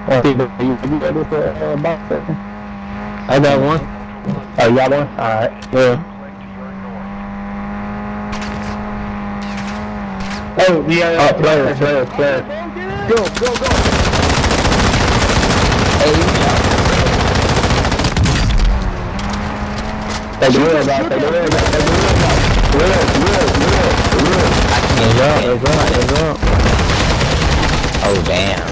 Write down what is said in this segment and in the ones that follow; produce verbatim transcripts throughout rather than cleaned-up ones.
Uh, you got this uh, box section? I got one. Oh, you got one? Alright. Yeah. Oh, yeah, yeah. Oh, players, players, players. Go, go, go. Hey, take the wheels out, take the wheels out, take the wheels out. Wheels, wheels, wheels, wheels. It's up, it's up, it's up. Oh, damn.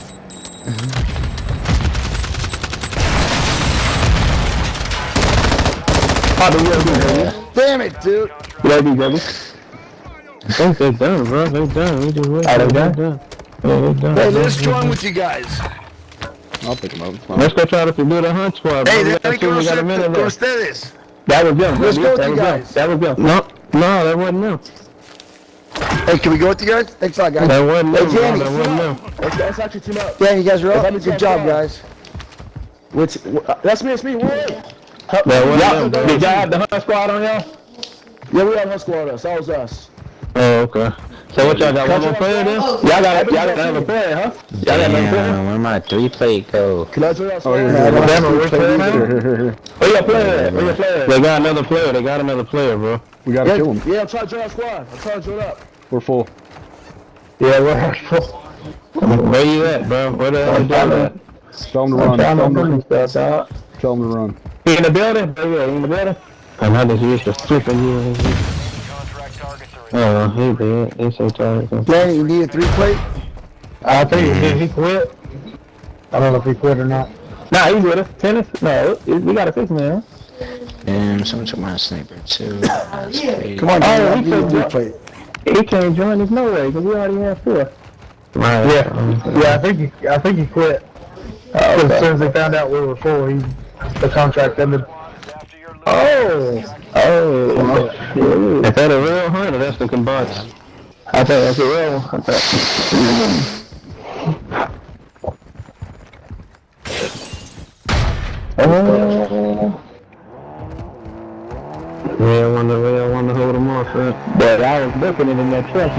Pop the wheels, dude. Damn it, dude. Yeah, dude, baby. I think they're done, bro. They're done. We just wait. Are they They're done? done. Yeah, they're done. Hey, let's join with you guys. I'll pick them up. Let's go try to do the hunt squad, bro. Hey, We there got we two, go, we got a minute con left. ustedes. That was them. Let's go with that you was guys. Them. That was them. No, no, that wasn't them. Hey, can we go with you guys? Thanks a lot, guys. That wasn't Hey, them. Danny, bro. That wasn't them. Let's, let's actually team up. Danny, you guys are up. Good job, guys. Which, that's me, it's me. Wait. That wasn't them, bro. Did y'all have the hunt squad on y'all? Yeah, we have one squad us. That was us. Oh, okay. So what y'all got? One more player then? Y'all got, y'all got another player, huh? Y'all got another player? Damn, where my three plate go? Can I join us? Oh, yeah. Alabama, Yeah. where's player now? Where your player? Where your player? They got another player. They got another player, bro. We gotta Yeah, kill him. yeah, I'm trying to join our squad. I'm trying to join up. We're full. Yeah, we're full. Where you at, bro? Where the hell you at? Tell him to run. Tell him to, stuff, dog. tell him to run. He in the building? Oh, yeah, he in the building? I'm not just used to flipping you. Oh, he did. He's so tired. Danny, you need a three plate? I think he, he quit. I don't know if he quit or not. Nah, he's with us. Tennis? No, we got a six man. Damn, someone took my sniper too. That's crazy. Come on, Oh, Danny, I he need a could three jo- plate. He can't join us no way because we already have four. Right. Yeah, yeah. I think he, I think he quit. Uh, okay. As soon as they found out we were full, he the contract ended. Oh, oh. Is that a real hunt or that's the combats? I think that's a real one. I think. Oh. Yeah, I wonder, I wonder hold them off, man. But I was looking in that truck.